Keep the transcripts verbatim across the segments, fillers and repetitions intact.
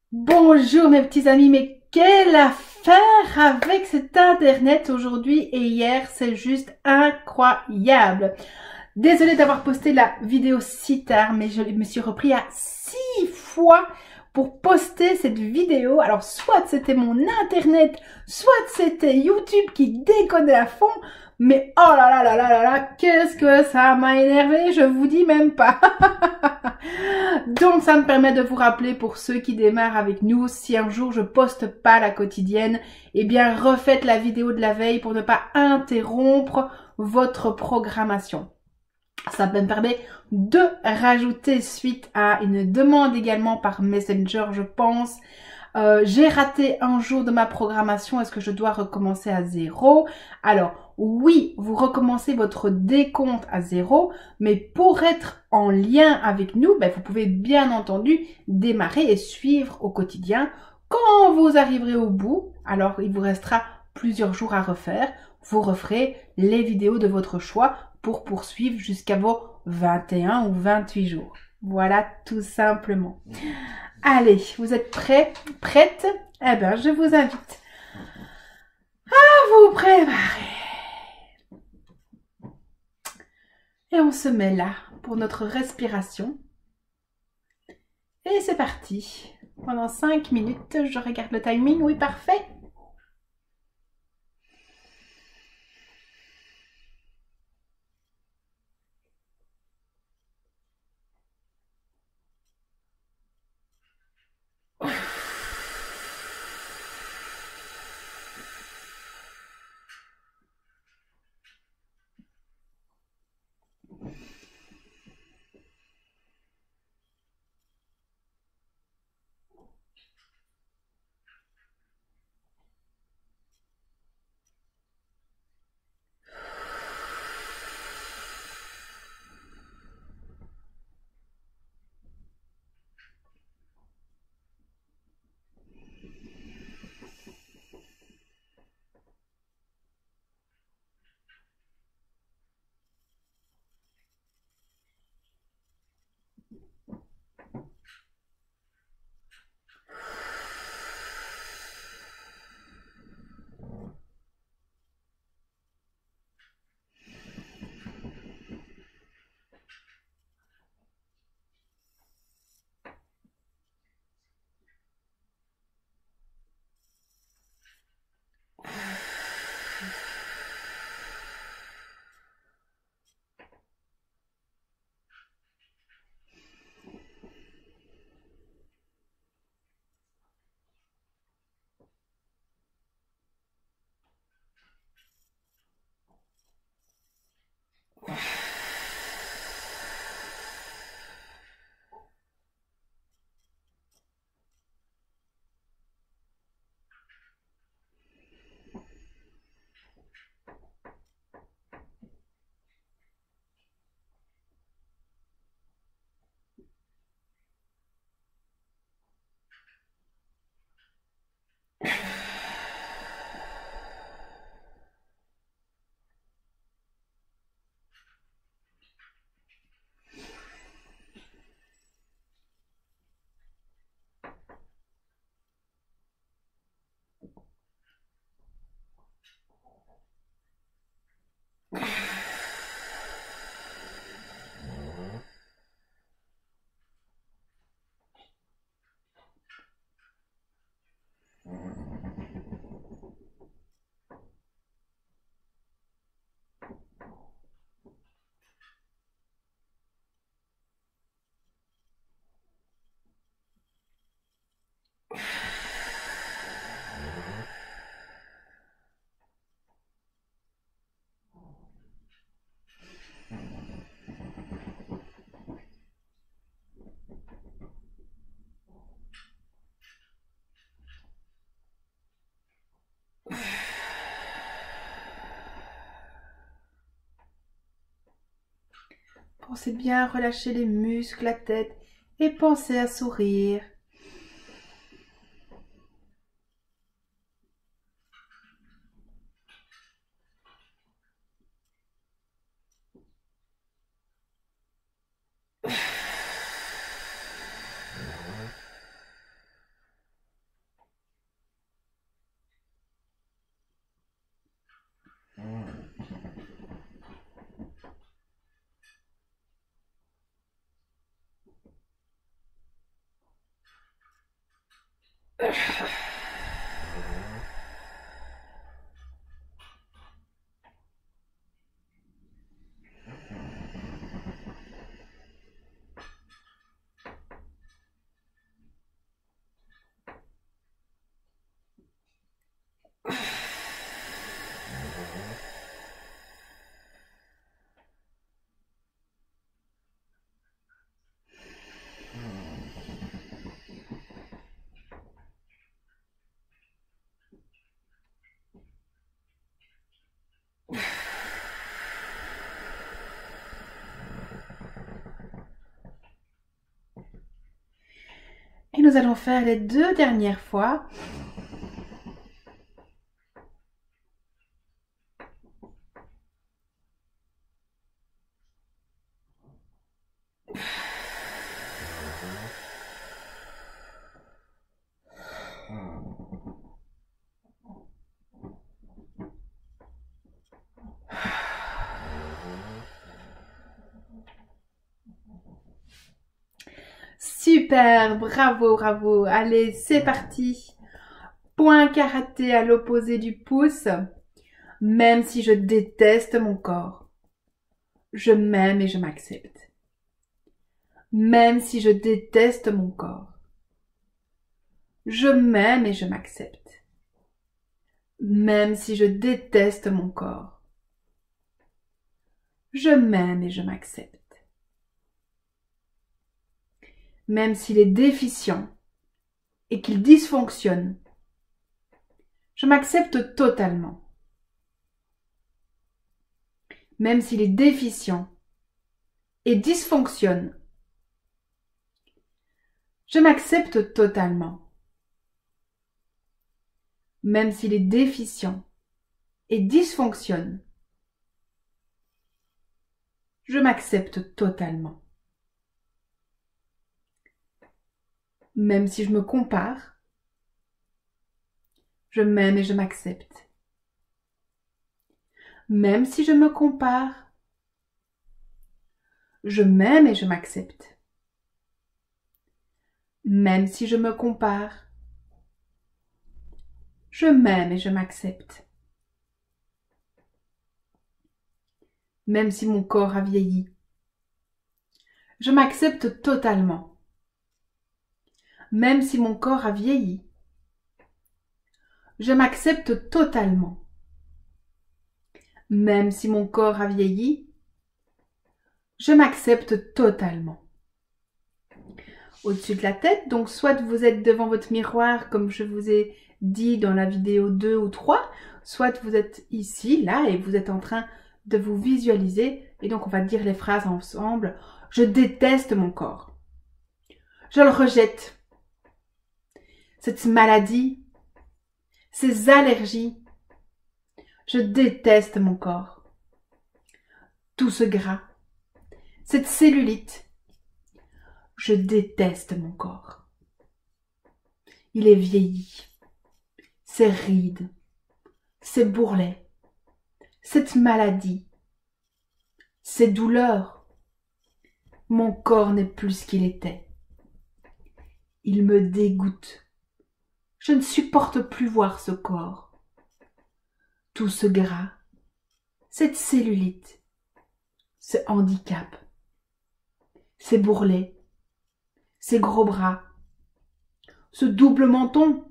Bonjour mes petits amis, mais quelle affaire avec cet internet aujourd'hui et hier, c'est juste incroyable. Désolée d'avoir posté la vidéo si tard, mais je me suis repris à six fois pour poster cette vidéo. Alors soit c'était mon internet, soit c'était YouTube qui déconnait à fond, mais oh là là là là là là, qu'est-ce que ça m'a énervé, je vous dis même pas. Donc ça me permet de vous rappeler pour ceux qui démarrent avec nous, si un jour je poste pas la quotidienne, eh bien refaites la vidéo de la veille pour ne pas interrompre votre programmation. Ça me permet de rajouter suite à une demande également par Messenger, je pense. Euh, j'ai raté un jour de ma programmation, est-ce que je dois recommencer à zéro? Alors oui, vous recommencez votre décompte à zéro, mais pour être en lien avec nous, ben, vous pouvez bien entendu démarrer et suivre au quotidien. Quand vous arriverez au bout, alors il vous restera plusieurs jours à refaire, vous referez les vidéos de votre choix pour poursuivre jusqu'à vos vingt et un ou vingt-huit jours. Voilà tout simplement. Allez, vous êtes prêts, prêtes? Eh bien, je vous invite à vous préparer. Et on se met là pour notre respiration. Et c'est parti. Pendant cinq minutes, je regarde le timing. Oui, parfait. Pensez bien à relâcher les muscles, la tête et pensez à sourire. Et nous allons faire les deux dernières fois. Super, bravo, bravo. Allez, c'est parti. Point karaté à l'opposé du pouce. Même si je déteste mon corps, je m'aime et je m'accepte. Même si je déteste mon corps, je m'aime et je m'accepte. Même si je déteste mon corps, je m'aime et je m'accepte. Même s'il est déficient et qu'il dysfonctionne, je m'accepte totalement. Même s'il est déficient et dysfonctionne, je m'accepte totalement. Même s'il est déficient et dysfonctionne, je m'accepte totalement. Même si je me compare, je m'aime et je m'accepte. Même si je me compare, je m'aime et je m'accepte. Même si je me compare, je m'aime et je m'accepte. Même si mon corps a vieilli, je m'accepte totalement. Même si mon corps a vieilli, je m'accepte totalement. Même si mon corps a vieilli, je m'accepte totalement. Au-dessus de la tête, donc soit vous êtes devant votre miroir comme je vous ai dit dans la vidéo deux ou trois, soit vous êtes ici, là, et vous êtes en train de vous visualiser. Et donc on va dire les phrases ensemble. Je déteste mon corps. Je le rejette. Cette maladie, ces allergies. Je déteste mon corps. Tout ce gras, cette cellulite. Je déteste mon corps. Il est vieilli. Ces rides, ces bourrelets, cette maladie, ces douleurs. Mon corps n'est plus ce qu'il était. Il me dégoûte. Je ne supporte plus voir ce corps. Tout ce gras, cette cellulite, ce handicap, ces bourrelets, ces gros bras, ce double menton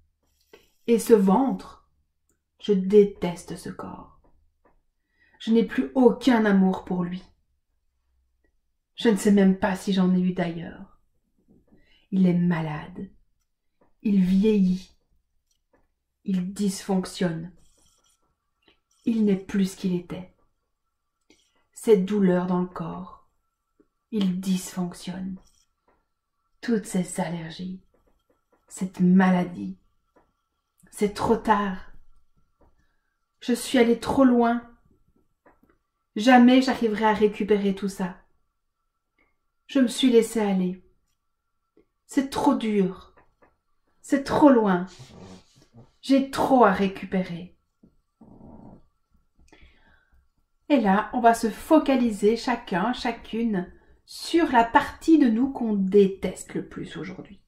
et ce ventre. Je déteste ce corps. Je n'ai plus aucun amour pour lui. Je ne sais même pas si j'en ai eu d'ailleurs. Il est malade. Il vieillit. Il dysfonctionne. Il n'est plus ce qu'il était. Cette douleur dans le corps. Il dysfonctionne. Toutes ces allergies. Cette maladie. C'est trop tard. Je suis allée trop loin. Jamais j'arriverai à récupérer tout ça. Je me suis laissée aller. C'est trop dur. C'est trop loin. J'ai trop à récupérer. Et là, on va se focaliser chacun, chacune, sur la partie de nous qu'on déteste le plus aujourd'hui.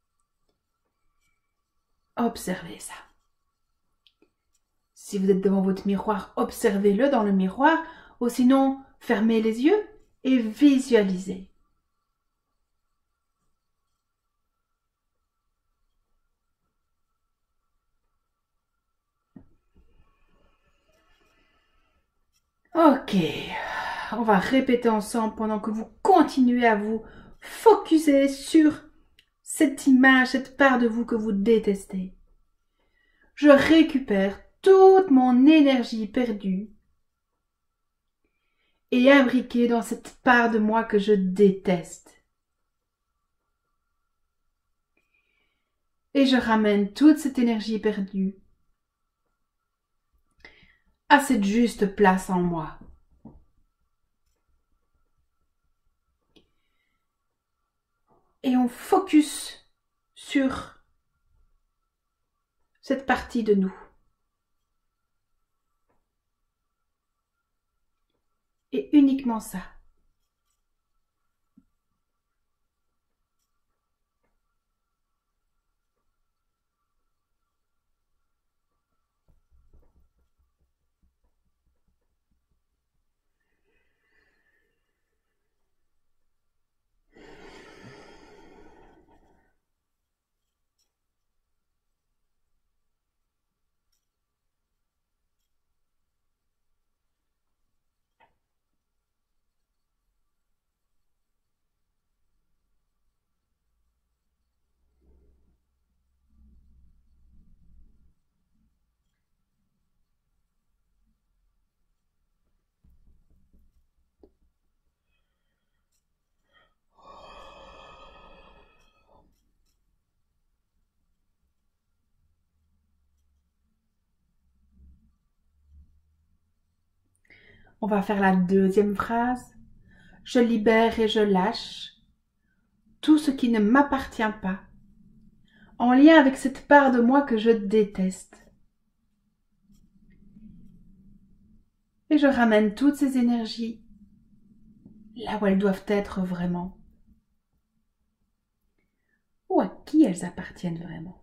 Observez ça. Si vous êtes devant votre miroir, observez-le dans le miroir, ou sinon, fermez les yeux et visualisez. Ok, on va répéter ensemble pendant que vous continuez à vous focuser sur cette image, cette part de vous que vous détestez. Je récupère toute mon énergie perdue et imbriquée dans cette part de moi que je déteste. Et je ramène toute cette énergie perdue à cette juste place en moi. Et on focus sur cette partie de nous. Et uniquement ça. On va faire la deuxième phrase. Je libère et je lâche tout ce qui ne m'appartient pas, en lien avec cette part de moi que je déteste. Et je ramène toutes ces énergies là où elles doivent être vraiment, ou à qui elles appartiennent vraiment.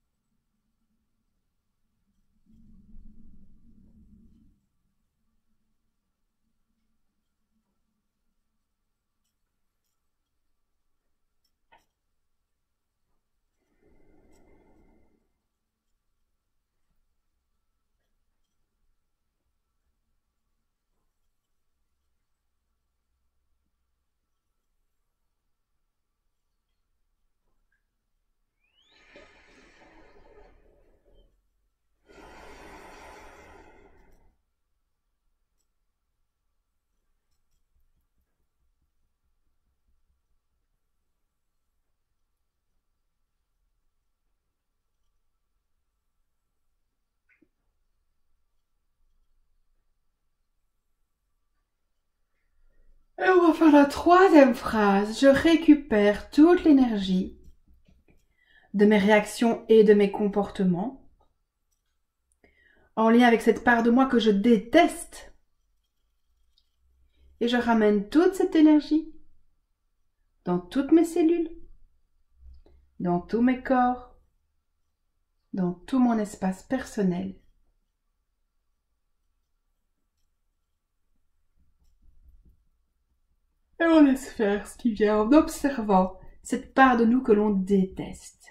Et on va faire la troisième phrase. Je récupère toute l'énergie de mes réactions et de mes comportements en lien avec cette part de moi que je déteste. Et je ramène toute cette énergie dans toutes mes cellules, dans tous mes corps, dans tout mon espace personnel. Et on laisse faire ce qui vient en observant cette part de nous que l'on déteste.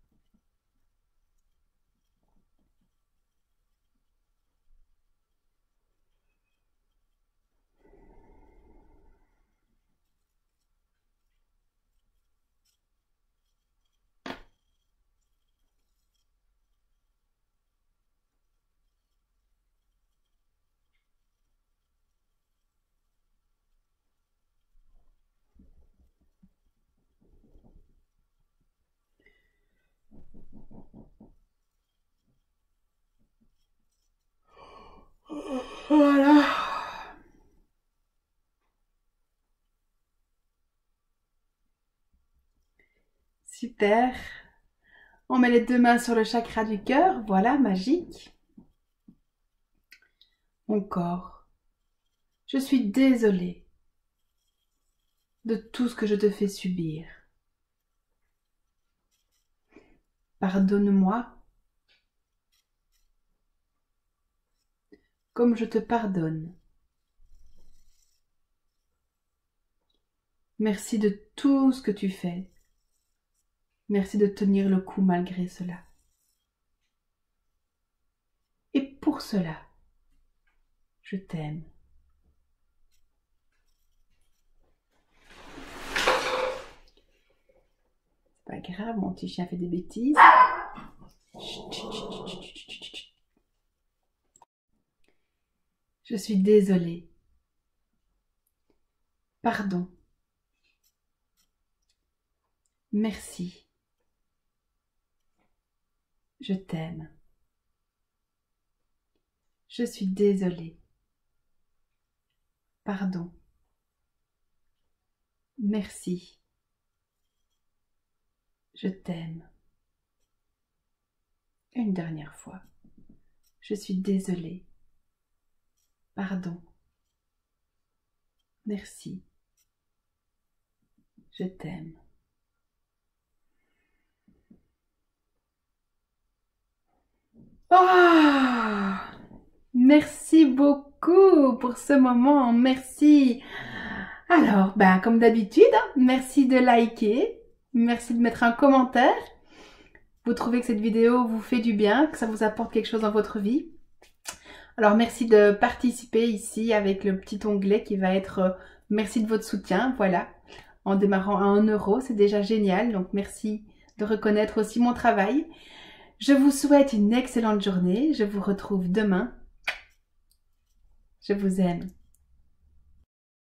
Voilà. Super. On met les deux mains sur le chakra du cœur. Voilà, magique. Mon corps Je suis désolée de tout ce que je te fais subir. Pardonne-moi comme je te pardonne. Merci de tout ce que tu fais. Merci de tenir le coup malgré cela. Et pour cela, je t'aime. C'est pas grave, mon petit chien fait des bêtises. Je suis désolée. Pardon. Merci. Je t'aime. Je suis désolée. Pardon. Merci. Je t'aime. Une dernière fois. Je suis désolée. Pardon. Merci. Je t'aime. Oh, merci beaucoup pour ce moment. Merci. Alors, ben, comme d'habitude, merci de liker. Merci de mettre un commentaire. Vous trouvez que cette vidéo vous fait du bien, que ça vous apporte quelque chose dans votre vie. Alors, merci de participer ici avec le petit onglet qui va être euh, « Merci de votre soutien ». Voilà, en démarrant à un euro, c'est déjà génial. Donc, merci de reconnaître aussi mon travail. Je vous souhaite une excellente journée. Je vous retrouve demain. Je vous aime.